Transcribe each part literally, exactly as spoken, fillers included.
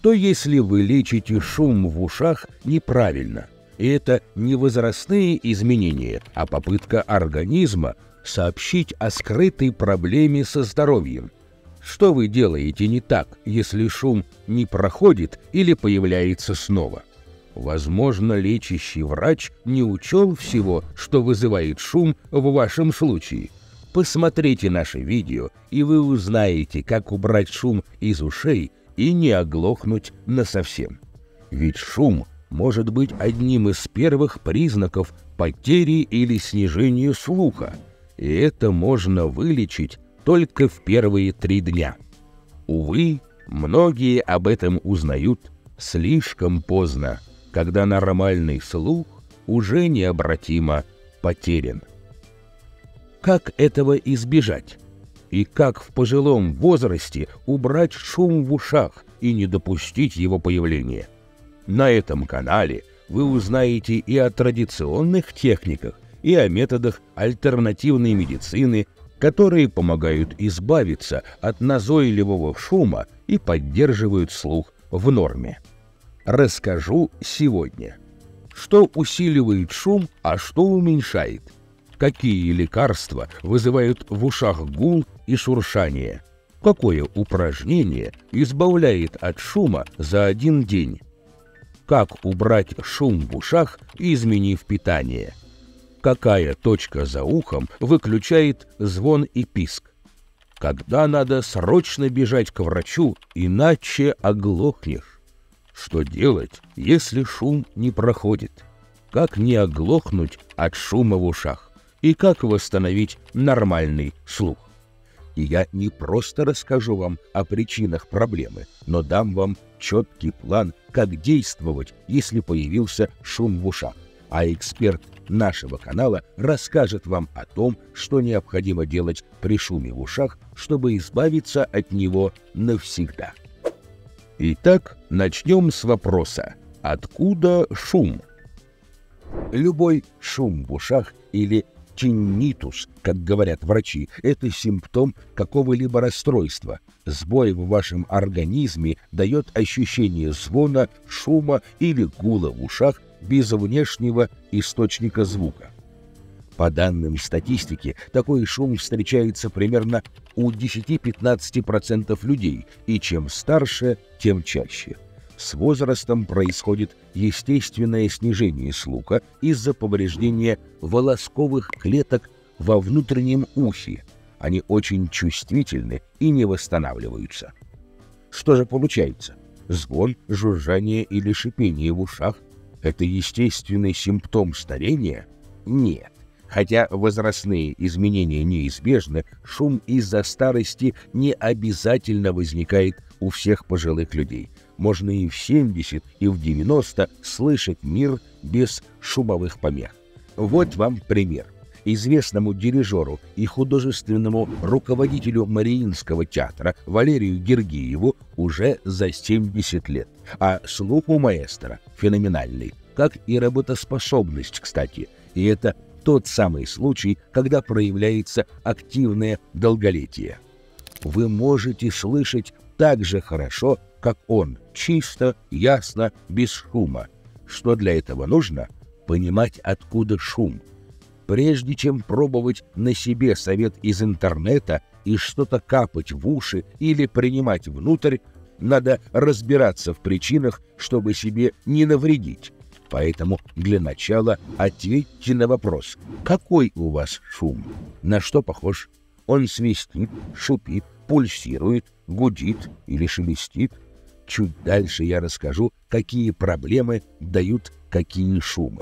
Что если вы лечите шум в ушах неправильно? И это не возрастные изменения, а попытка организма сообщить о скрытой проблеме со здоровьем. Что вы делаете не так, если шум не проходит или появляется снова? Возможно, лечащий врач не учел всего, что вызывает шум в вашем случае. Посмотрите наше видео, и вы узнаете, как убрать шум из ушей и не оглохнуть насовсем. Ведь шум может быть одним из первых признаков потери или снижения слуха, и это можно вылечить только в первые три дня. Увы, многие об этом узнают слишком поздно, когда нормальный слух уже необратимо потерян. Как этого избежать? И как в пожилом возрасте убрать шум в ушах и не допустить его появления? На этом канале вы узнаете и о традиционных техниках, и о методах альтернативной медицины, которые помогают избавиться от назойливого шума и поддерживают слух в норме. Расскажу сегодня, что усиливает шум, а что уменьшает, какие лекарства вызывают в ушах гул и шуршание, какое упражнение избавляет от шума за один день, как убрать шум в ушах, изменив питание, какая точка за ухом выключает звон и писк, когда надо срочно бежать к врачу, иначе оглохнешь, что делать, если шум не проходит, как не оглохнуть от шума в ушах и как восстановить нормальный слух. И я не просто расскажу вам о причинах проблемы, но дам вам четкий план, как действовать, если появился шум в ушах. А эксперт нашего канала расскажет вам о том, что необходимо делать при шуме в ушах, чтобы избавиться от него навсегда. Итак, начнем с вопроса: откуда шум? Любой шум в ушах или тиннитус, как говорят врачи, это симптом какого-либо расстройства. Сбой в вашем организме дает ощущение звона, шума или гула в ушах без внешнего источника звука. По данным статистики, такой шум встречается примерно у десяти-пятнадцати процентов людей, и чем старше, тем чаще. С возрастом происходит естественное снижение слуха из-за повреждения волосковых клеток во внутреннем ухе. Они очень чувствительны и не восстанавливаются. Что же получается? Звон, жужжание или шипение в ушах – это естественный симптом старения? Нет. Хотя возрастные изменения неизбежны, шум из-за старости не обязательно возникает у всех пожилых людей. Можно и в семьдесят, и в девяносто слышать мир без шумовых помех. Вот вам пример. Известному дирижеру и художественному руководителю Мариинского театра Валерию Гергиеву уже за семьдесят лет, а слух у маэстро феноменальный, как и работоспособность, кстати. И это тот самый случай, когда проявляется активное долголетие. Вы можете слышать так же хорошо, как он, чисто, ясно, без шума. Что для этого нужно? Понимать, откуда шум. Прежде чем пробовать на себе совет из интернета и что-то капать в уши или принимать внутрь, надо разбираться в причинах, чтобы себе не навредить. Поэтому для начала ответьте на вопрос: какой у вас шум? На что похож? Он свистит, шипит, пульсирует, гудит или шелестит? Чуть дальше я расскажу, какие проблемы дают какие шумы.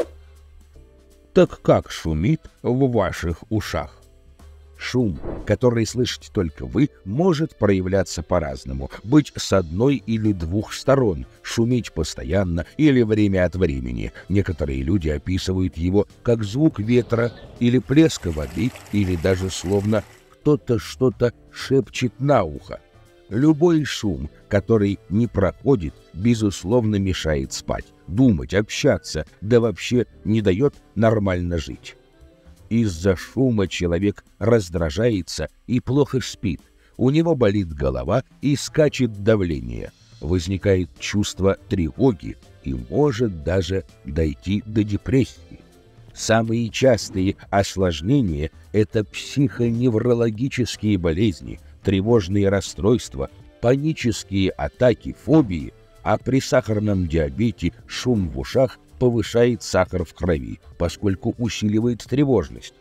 Так как шумит в ваших ушах? Шум, который слышите только вы, может проявляться по-разному, быть с одной или двух сторон, шуметь постоянно или время от времени. Некоторые люди описывают его как звук ветра или плеска воды, или даже словно кто-то что-то шепчет на ухо. Любой шум, который не проходит, безусловно, мешает спать, думать, общаться, да вообще не дает нормально жить. Из-за шума человек раздражается и плохо спит, у него болит голова и скачет давление. возникает чувство тревоги и может даже дойти до депрессии. Самые частые осложнения – это психоневрологические болезни, тревожные расстройства, панические атаки, фобии, а при сахарном диабете шум в ушах повышает сахар в крови, поскольку усиливает тревожность.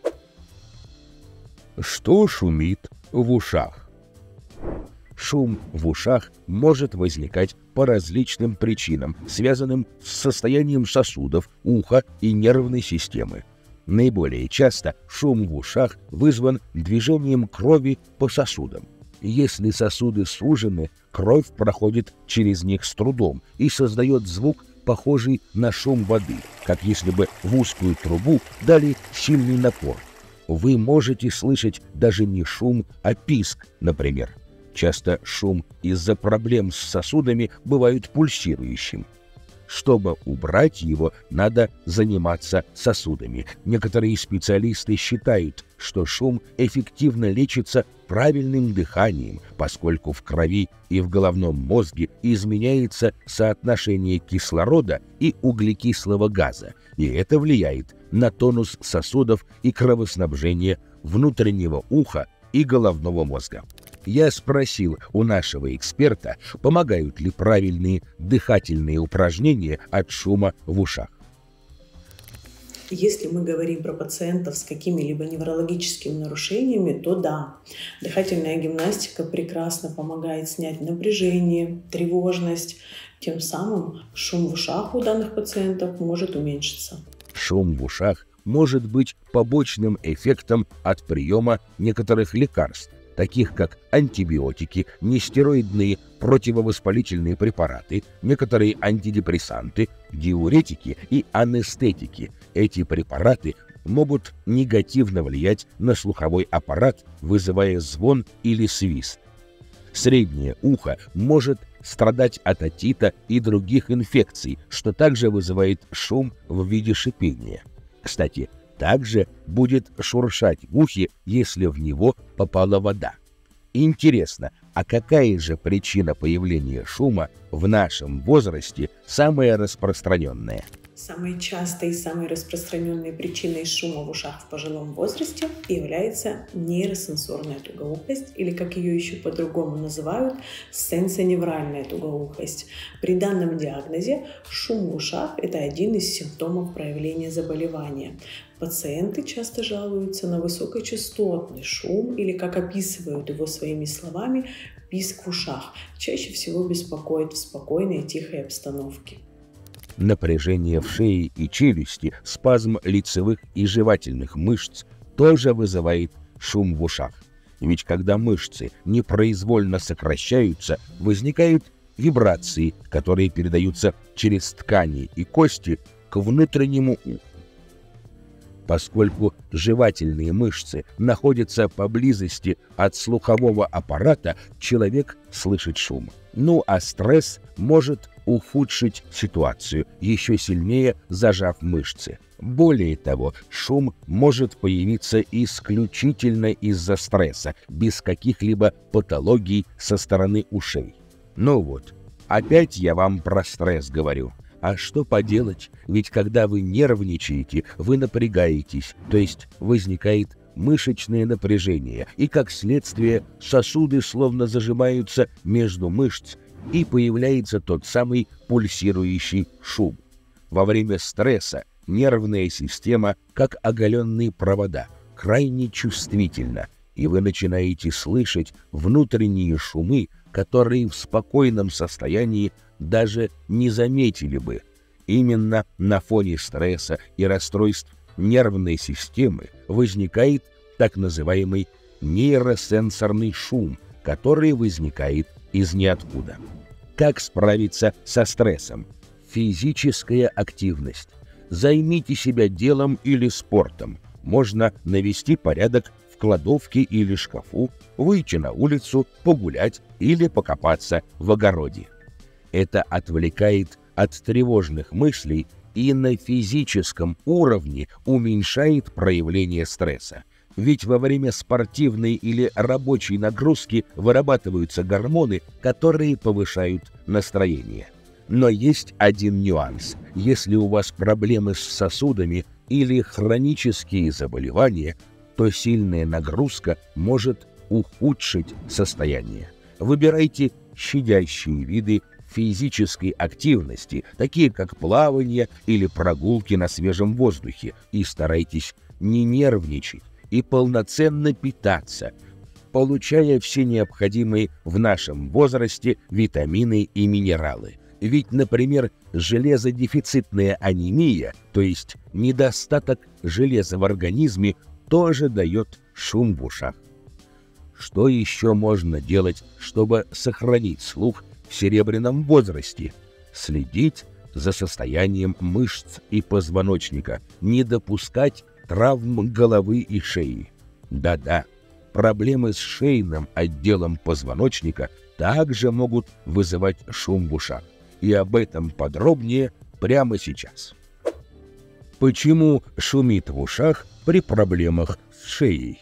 Что шумит в ушах? Шум в ушах может возникать по различным причинам, связанным с состоянием сосудов, уха и нервной системы. Наиболее часто шум в ушах вызван движением крови по сосудам. Если сосуды сужены, кровь проходит через них с трудом и создает звук, похожий на шум воды, как если бы в узкую трубу дали сильный напор. Вы можете слышать даже не шум, а писк, например. Часто шум из-за проблем с сосудами бывает пульсирующим. Чтобы убрать его, надо заниматься сосудами. Некоторые специалисты считают, что шум эффективно лечится правильным дыханием, поскольку в крови и в головном мозге изменяется соотношение кислорода и углекислого газа, и это влияет на тонус сосудов и кровоснабжение внутреннего уха и головного мозга. Я спросил у нашего эксперта, помогают ли правильные дыхательные упражнения от шума в ушах. Если мы говорим про пациентов с какими-либо неврологическими нарушениями, то да, дыхательная гимнастика прекрасно помогает снять напряжение, тревожность. Тем самым шум в ушах у данных пациентов может уменьшиться. Шум в ушах может быть побочным эффектом от приема некоторых лекарств, таких как антибиотики, нестероидные противовоспалительные препараты, некоторые антидепрессанты, диуретики и анестетики. Эти препараты могут негативно влиять на слуховой аппарат, вызывая звон или свист. Среднее ухо может страдать от отита и других инфекций, что также вызывает шум в виде шипения. Кстати, также будет шуршать в ухе, если в него попала вода. Интересно, а какая же причина появления шума в нашем возрасте самая распространенная? Самой частой и самой распространенной причиной шума в ушах в пожилом возрасте является нейросенсорная тугоухость, или, как ее еще по-другому называют, сенсоневральная тугоухость. При данном диагнозе шум в ушах – это один из симптомов проявления заболевания. Пациенты часто жалуются на высокочастотный шум или, как описывают его своими словами, писк в ушах. Чаще всего беспокоит в спокойной и тихой обстановке. Напряжение в шее и челюсти, спазм лицевых и жевательных мышц тоже вызывает шум в ушах. Ведь когда мышцы непроизвольно сокращаются, возникают вибрации, которые передаются через ткани и кости к внутреннему уху. Поскольку жевательные мышцы находятся поблизости от слухового аппарата, человек слышит шум. Ну а стресс может ухудшить ситуацию, еще сильнее зажав мышцы. Более того, шум может появиться исключительно из-за стресса, без каких-либо патологий со стороны ушей. Ну вот, опять я вам про стресс говорю. А что поделать? Ведь когда вы нервничаете, вы напрягаетесь, то есть возникает мышечное напряжение, и как следствие сосуды словно зажимаются между мышц, и появляется тот самый пульсирующий шум. Во время стресса нервная система, как оголенные провода, крайне чувствительна, и вы начинаете слышать внутренние шумы, которые в спокойном состоянии даже не заметили бы. Именно на фоне стресса и расстройств нервной системы возникает так называемый нейросенсорный шум, который возникает из ниоткуда. Как справиться со стрессом? Физическая активность. Займите себя делом или спортом. Можно навести порядок в кладовке или шкафу, выйти на улицу, погулять или покопаться в огороде. Это отвлекает от тревожных мыслей и на физическом уровне уменьшает проявление стресса. Ведь во время спортивной или рабочей нагрузки вырабатываются гормоны, которые повышают настроение. Но есть один нюанс. Если у вас проблемы с сосудами или хронические заболевания, то сильная нагрузка может ухудшить состояние. Выбирайте щадящие виды физической активности, такие как плавание или прогулки на свежем воздухе, и старайтесь не нервничать и полноценно питаться, получая все необходимые в нашем возрасте витамины и минералы. Ведь, например, железодефицитная анемия, то есть недостаток железа в организме, тоже дает шум в ушах. Что еще можно делать, чтобы сохранить слух в серебряном возрасте? Следить за состоянием мышц и позвоночника, не допускать травм головы и шеи. Да-да, проблемы с шейным отделом позвоночника также могут вызывать шум в ушах. И об этом подробнее прямо сейчас. Почему шумит в ушах при проблемах с шеей?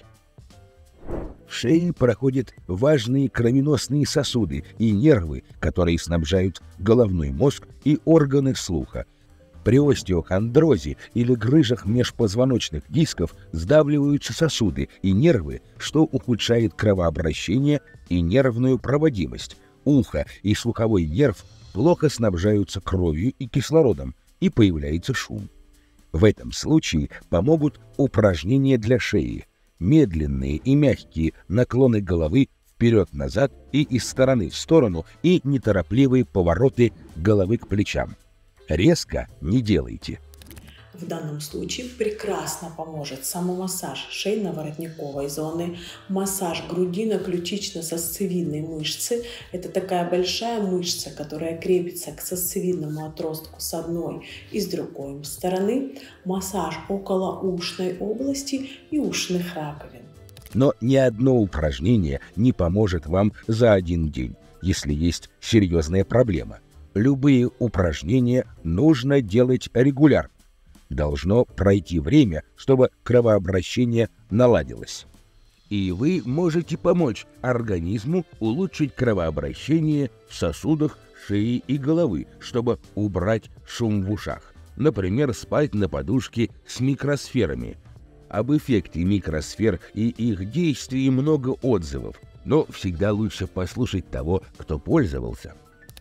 В шее проходят важные кровеносные сосуды и нервы, которые снабжают головной мозг и органы слуха. При остеохондрозе или грыжах межпозвоночных дисков сдавливаются сосуды и нервы, что ухудшает кровообращение и нервную проводимость. Ухо и слуховой нерв плохо снабжаются кровью и кислородом, и появляется шум. В этом случае помогут упражнения для шеи. Медленные и мягкие наклоны головы вперед-назад и из стороны в сторону и неторопливые повороты головы к плечам. Резко не делайте. В данном случае прекрасно поможет самомассаж шейно-воротниковой зоны, массаж грудино-ключично-сосцевидной мышцы. Это такая большая мышца, которая крепится к сосцевидному отростку с одной и с другой стороны, массаж околоушной области и ушных раковин. Но ни одно упражнение не поможет вам за один день, если есть серьезная проблема. Любые упражнения нужно делать регулярно. Должно пройти время, чтобы кровообращение наладилось. И вы можете помочь организму улучшить кровообращение в сосудах шеи и головы, чтобы убрать шум в ушах. Например, спать на подушке с микросферами. Об эффекте микросфер и их действии много отзывов, но всегда лучше послушать того, кто пользовался.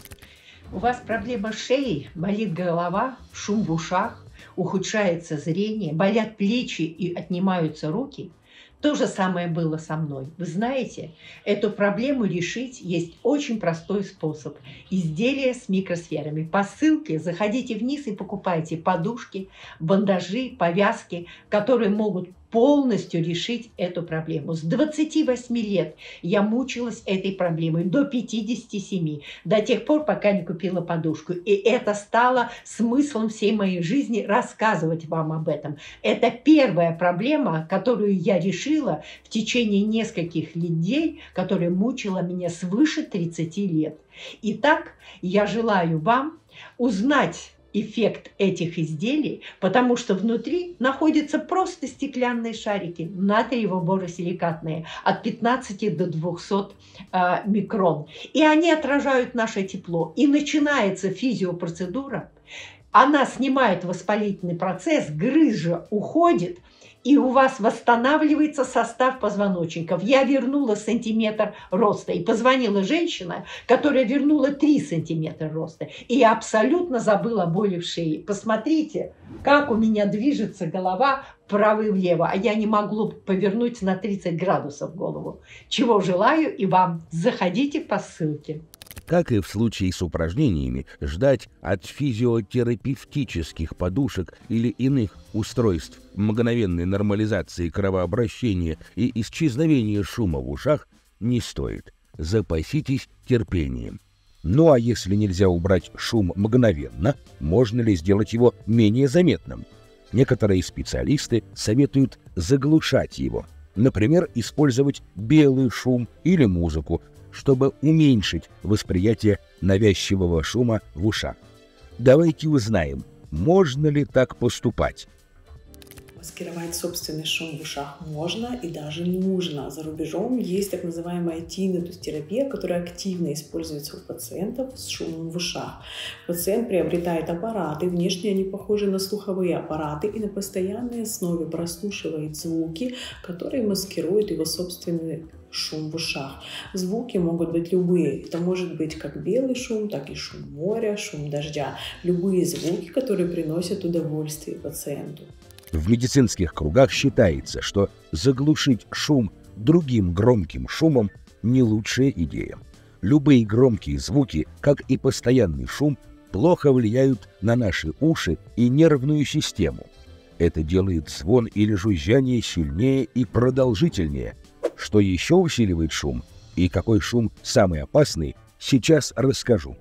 У вас проблема с шеей, болит голова, шум в ушах, ухудшается зрение, болят плечи и отнимаются руки. То же самое было со мной. Вы знаете, эту проблему решить есть очень простой способ. Изделия с микросферами. По ссылке заходите вниз и покупайте подушки, бандажи, повязки, которые могут полностью решить эту проблему. С двадцати восьми лет я мучилась этой проблемой до пятидесяти семи, до тех пор, пока не купила подушку. И это стало смыслом всей моей жизни рассказывать вам об этом. Это первая проблема, которую я решила в течение нескольких недель, которая мучила меня свыше тридцати лет. Итак, я желаю вам узнать эффект этих изделий, потому что внутри находятся просто стеклянные шарики, натриево-боросиликатные, от пятнадцати до двухсот э, микрон. И они отражают наше тепло. И начинается физиопроцедура, она снимает воспалительный процесс, грыжа уходит, и у вас восстанавливается состав позвоночников. Я вернула сантиметр роста, и позвонила женщина, которая вернула три сантиметра роста, и я абсолютно забыла боли в шее. Посмотрите, как у меня движется голова вправо и влево, а я не могу повернуть на тридцать градусов голову. Чего желаю и вам. Заходите по ссылке. Как и в случае с упражнениями, ждать от физиотерапевтических подушек или иных устройств мгновенной нормализации кровообращения и исчезновения шума в ушах не стоит. Запаситесь терпением. Ну а если нельзя убрать шум мгновенно, можно ли сделать его менее заметным? Некоторые специалисты советуют заглушать его. Например, использовать белый шум или музыку, чтобы уменьшить восприятие навязчивого шума в ушах. Давайте узнаем, можно ли так поступать. Маскировать собственный шум в ушах можно и даже нужно. За рубежом есть так называемая тиннитус-терапия, которая активно используется у пациентов с шумом в ушах. Пациент приобретает аппараты, внешне они похожи на слуховые аппараты, и на постоянной основе прослушивает звуки, которые маскируют его собственный шум в ушах. Звуки могут быть любые. Это может быть как белый шум, так и шум моря, шум дождя. Любые звуки, которые приносят удовольствие пациенту. В медицинских кругах считается, что заглушить шум другим громким шумом не лучшая идея. Любые громкие звуки, как и постоянный шум, плохо влияют на наши уши и нервную систему. Это делает звон или жужжание сильнее и продолжительнее. Что еще усиливает шум и какой шум самый опасный, сейчас расскажу.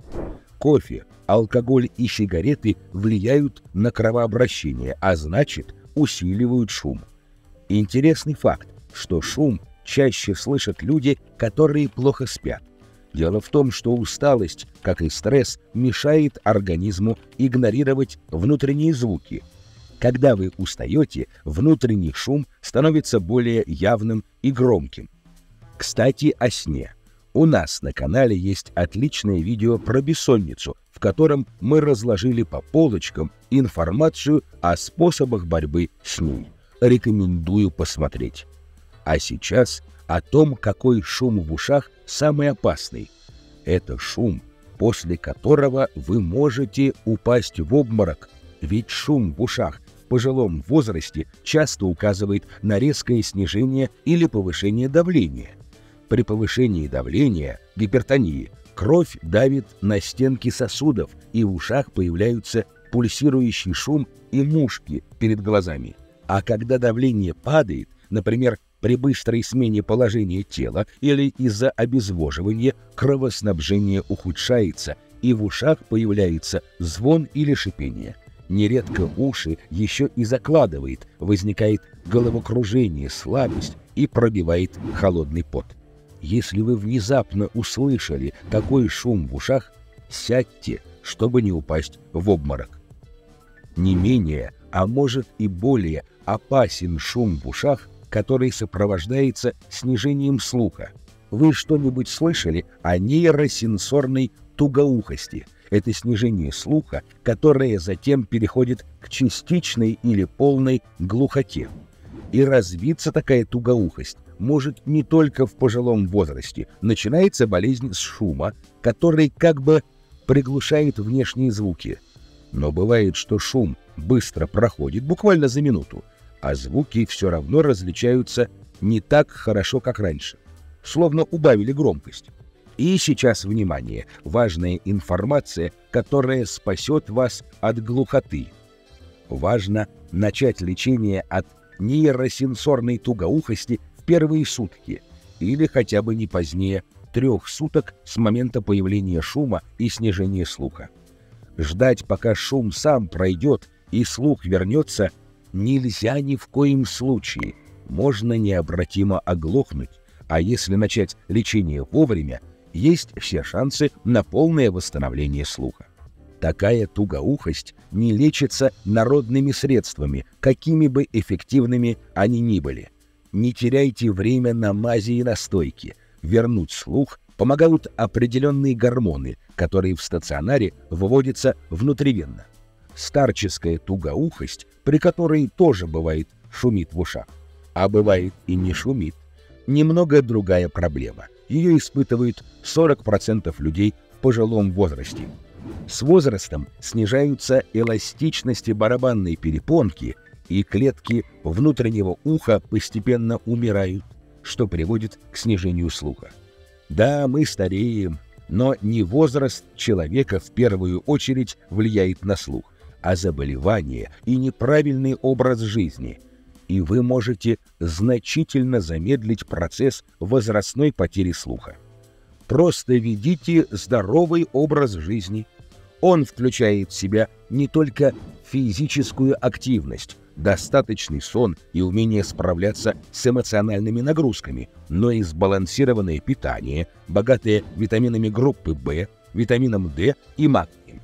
Кофе, алкоголь и сигареты влияют на кровообращение, а значит, усиливают шум. Интересный факт, что шум чаще слышат люди, которые плохо спят. Дело в том, что усталость, как и стресс, мешает организму игнорировать внутренние звуки. Когда вы устаете, внутренний шум становится более явным и громким. Кстати, о сне. У нас на канале есть отличное видео про бессонницу, в котором мы разложили по полочкам информацию о способах борьбы с ней. Рекомендую посмотреть. А сейчас о том, какой шум в ушах самый опасный. Это шум, после которого вы можете упасть в обморок, ведь шум в ушах в пожилом возрасте часто указывает на резкое снижение или повышение давления. При повышении давления, гипертонии, кровь давит на стенки сосудов, и в ушах появляются пульсирующий шум и мушки перед глазами. А когда давление падает, например, при быстрой смене положения тела или из-за обезвоживания, кровоснабжение ухудшается, и в ушах появляется звон или шипение. Нередко уши еще и закладывает, возникает головокружение, слабость и пробивает холодный пот. Если вы внезапно услышали такой шум в ушах, сядьте, чтобы не упасть в обморок. Не менее, а может и более опасен шум в ушах, который сопровождается снижением слуха. Вы что-нибудь слышали о нейросенсорной тугоухости? Это снижение слуха, которое затем переходит к частичной или полной глухоте. И развиться такая тугоухость может не только в пожилом возрасте. Начинается болезнь с шума, который как бы приглушает внешние звуки. Но бывает, что шум быстро проходит, буквально за минуту, а звуки все равно различаются не так хорошо, как раньше. Словно убавили громкость. И сейчас, внимание, важная информация, которая спасет вас от глухоты. Важно начать лечение от нейросенсорной тугоухости в первые сутки или хотя бы не позднее трех суток с момента появления шума и снижения слуха. Ждать, пока шум сам пройдет и слух вернется, нельзя ни в коем случае. Можно необратимо оглохнуть, а если начать лечение вовремя, есть все шансы на полное восстановление слуха. Такая тугоухость не лечится народными средствами, какими бы эффективными они ни были. Не теряйте время на мази и настойки. Вернуть слух помогают определенные гормоны, которые в стационаре выводятся внутривенно. Старческая тугоухость, при которой тоже бывает шумит в ушах, а бывает и не шумит, немного другая проблема. Ее испытывают сорок процентов людей в пожилом возрасте. С возрастом снижаются эластичности барабанной перепонки, и клетки внутреннего уха постепенно умирают, что приводит к снижению слуха. Да, мы стареем, но не возраст человека в первую очередь влияет на слух, а заболевание и неправильный образ жизни. И вы можете значительно замедлить процесс возрастной потери слуха. Просто ведите здоровый образ жизни. Он включает в себя не только физическую активность, достаточный сон и умение справляться с эмоциональными нагрузками, но и сбалансированное питание, богатое витаминами группы В, витамином D и магнием.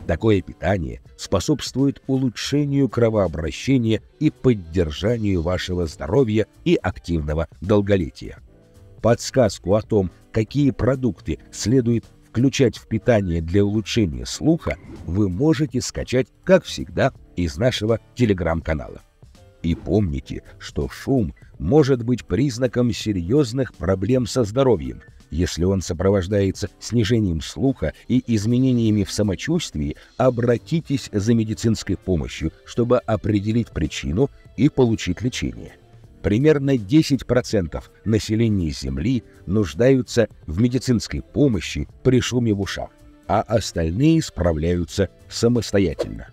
Такое питание способствует улучшению кровообращения и поддержанию вашего здоровья и активного долголетия. Подсказку о том, какие продукты следует включать в питание для улучшения слуха, вы можете скачать, как всегда, из нашего телеграм-канала. И помните, что шум может быть признаком серьезных проблем со здоровьем, если он сопровождается снижением слуха и изменениями в самочувствии. Обратитесь за медицинской помощью, чтобы определить причину и получить лечение. Примерно десять процентов населения Земли нуждаются в медицинской помощи при шуме в ушах, а остальные справляются самостоятельно.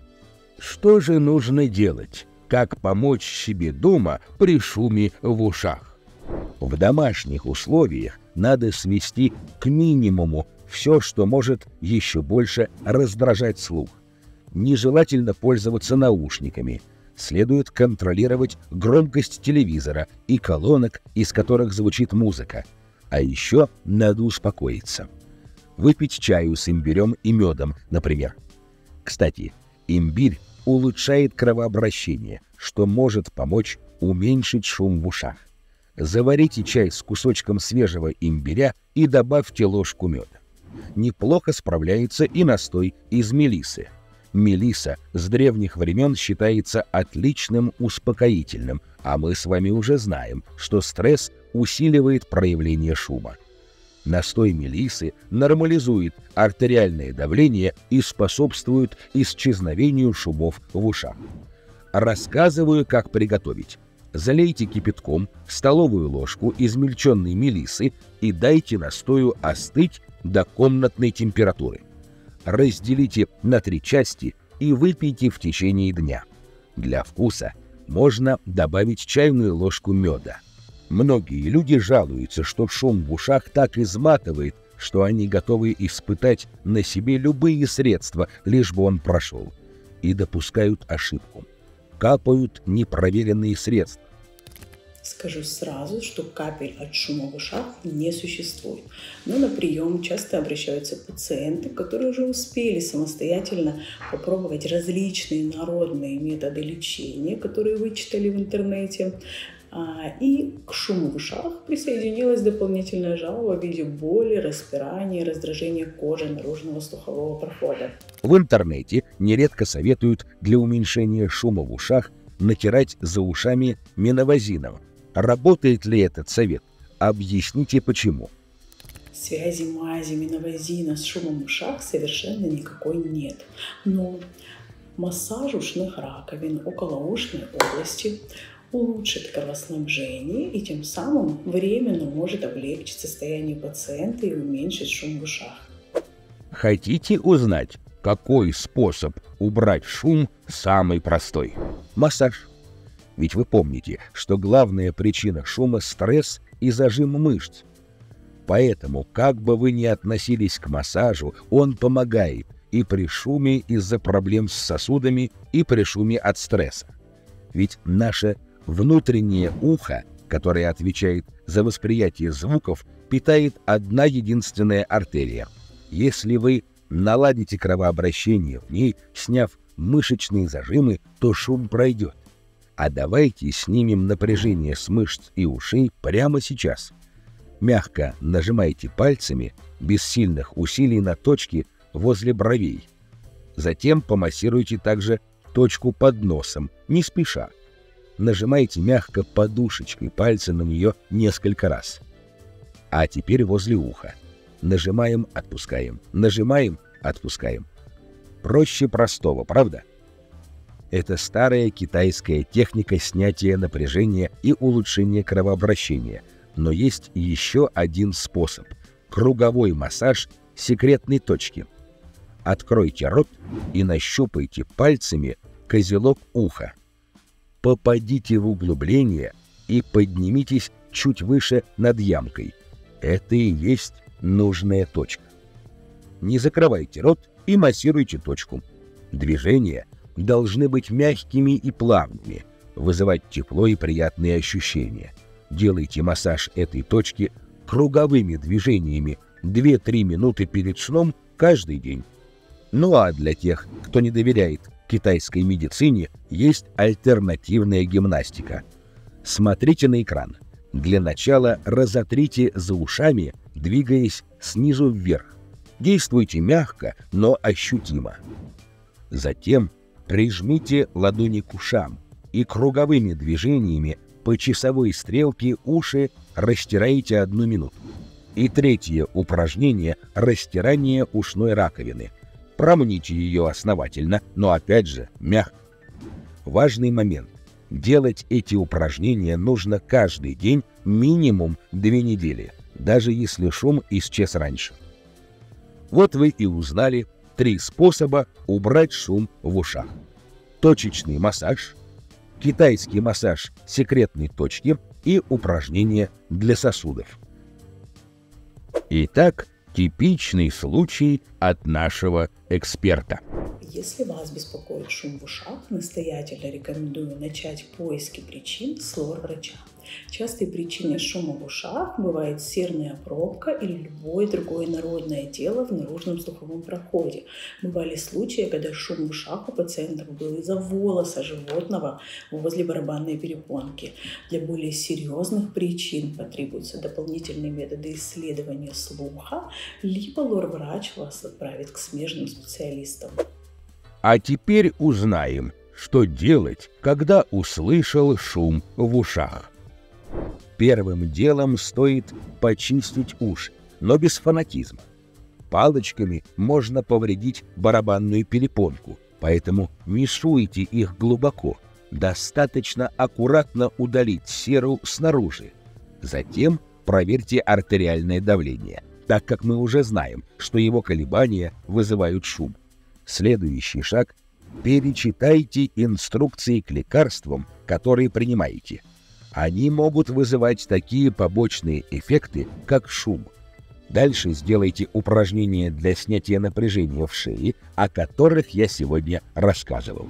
Что же нужно делать? Как помочь себе дома при шуме в ушах? В домашних условиях надо свести к минимуму все, что может еще больше раздражать слух. Нежелательно пользоваться наушниками. Следует контролировать громкость телевизора и колонок, из которых звучит музыка. А еще надо успокоиться. Выпить чаю с имбирем и медом, например. Кстати, имбирь улучшает кровообращение, что может помочь уменьшить шум в ушах. Заварите чай с кусочком свежего имбиря и добавьте ложку меда. Неплохо справляется и настой из мелисы. Мелиса с древних времен считается отличным успокоительным, а мы с вами уже знаем, что стресс усиливает проявление шума. Настой мелисы нормализует артериальное давление и способствует исчезновению шумов в ушах. Рассказываю, как приготовить. Залейте кипятком столовую ложку измельченной мелисы и дайте настою остыть до комнатной температуры. Разделите на три части и выпейте в течение дня. Для вкуса можно добавить чайную ложку меда. Многие люди жалуются, что шум в ушах так изматывает, что они готовы испытать на себе любые средства, лишь бы он прошел. И допускают ошибку. Капают непроверенные средства. Скажу сразу, что капель от шума в ушах не существует. Но на прием часто обращаются пациенты, которые уже успели самостоятельно попробовать различные народные методы лечения, которые вычитали в интернете. И к шуму в ушах присоединилась дополнительная жалоба в виде боли, распирания, раздражения кожи наружного слухового прохода. В интернете нередко советуют для уменьшения шума в ушах натирать за ушами меновазином. Работает ли этот совет? Объясните почему. Связи мази меновазина с шумом в ушах совершенно никакой нет. Но массаж ушных раковин околоушной области улучшит кровоснабжение и тем самым временно может облегчить состояние пациента и уменьшить шум в ушах. Хотите узнать, какой способ убрать шум самый простой? Массаж. Ведь вы помните, что главная причина шума – стресс и зажим мышц. Поэтому, как бы вы ни относились к массажу, он помогает и при шуме из-за проблем с сосудами, и при шуме от стресса. Ведь наше внутреннее ухо, которое отвечает за восприятие звуков, питает одна единственная артерия. Если вы наладите кровообращение в ней, сняв мышечные зажимы, то шум пройдет. А давайте снимем напряжение с мышц и ушей прямо сейчас. Мягко нажимайте пальцами, без сильных усилий, на точки возле бровей. Затем помассируйте также точку под носом, не спеша. Нажимайте мягко подушечкой пальца на нее несколько раз. А теперь возле уха. Нажимаем, отпускаем. Нажимаем, отпускаем. Проще простого, правда? Это старая китайская техника снятия напряжения и улучшения кровообращения. Но есть еще один способ – круговой массаж секретной точки. Откройте рот и нащупайте пальцами козелок уха. Попадите в углубление и поднимитесь чуть выше над ямкой. Это и есть нужная точка. Не закрывайте рот и массируйте точку. Движения должны быть мягкими и плавными, вызывать тепло и приятные ощущения. Делайте массаж этой точки круговыми движениями две-три минуты перед сном каждый день. Ну а для тех, кто не доверяет китайской медицине, есть альтернативная гимнастика. Смотрите на экран. Для начала разотрите за ушами, двигаясь снизу вверх. Действуйте мягко, но ощутимо. Затем прижмите ладони к ушам и круговыми движениями по часовой стрелке уши растирайте одну минуту. И третье упражнение – растирание ушной раковины. Промните ее основательно, но опять же мягко. Важный момент. Делать эти упражнения нужно каждый день минимум две недели, даже если шум исчез раньше. Вот вы и узнали три способа убрать шум в ушах. Точечный массаж, китайский массаж секретной точки и упражнения для сосудов. Итак, типичный случай от нашего эксперта. Если вас беспокоит шум в ушах, настоятельно рекомендую начать поиски причин с лор-врача. Частой причиной шума в ушах бывает серная пробка или любое другое народное тело в наружном слуховом проходе. Бывали случаи, когда шум в ушах у пациентов был из-за волоса животного возле барабанной перепонки. Для более серьезных причин потребуются дополнительные методы исследования слуха, либо лор-врач вас отправит к смежным специалистам. А теперь узнаем, что делать, когда услышал шум в ушах. Первым делом стоит почистить уши, но без фанатизма. Палочками можно повредить барабанную перепонку, поэтому не суйте их глубоко. Достаточно аккуратно удалить серу снаружи. Затем проверьте артериальное давление, так как мы уже знаем, что его колебания вызывают шум. Следующий шаг – перечитайте инструкции к лекарствам, которые принимаете. Они могут вызывать такие побочные эффекты, как шум. Дальше сделайте упражнения для снятия напряжения в шее, о которых я сегодня рассказывал.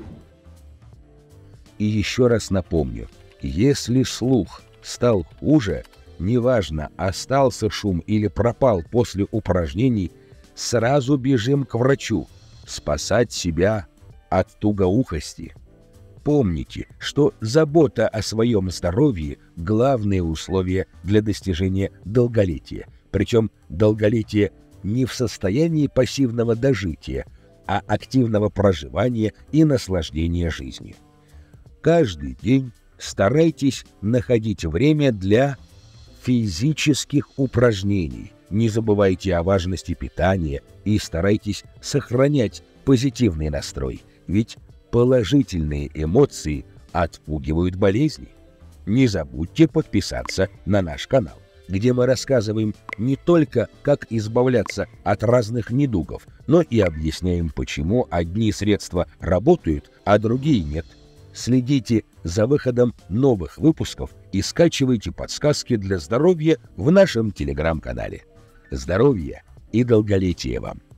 И еще раз напомню, если слух стал хуже, неважно, остался шум или пропал после упражнений, сразу бежим к врачу, спасать себя от тугоухости. Помните, что забота о своем здоровье – главное условие для достижения долголетия. Причем долголетие не в состоянии пассивного дожития, а активного проживания и наслаждения жизнью. Каждый день старайтесь находить время для физических упражнений. Не забывайте о важности питания и старайтесь сохранять позитивный настрой, ведь положительные эмоции отпугивают болезни. Не забудьте подписаться на наш канал, где мы рассказываем не только, как избавляться от разных недугов, но и объясняем, почему одни средства работают, а другие нет. Следите за выходом новых выпусков и скачивайте подсказки для здоровья в нашем телеграм-канале. Здоровья и долголетия вам!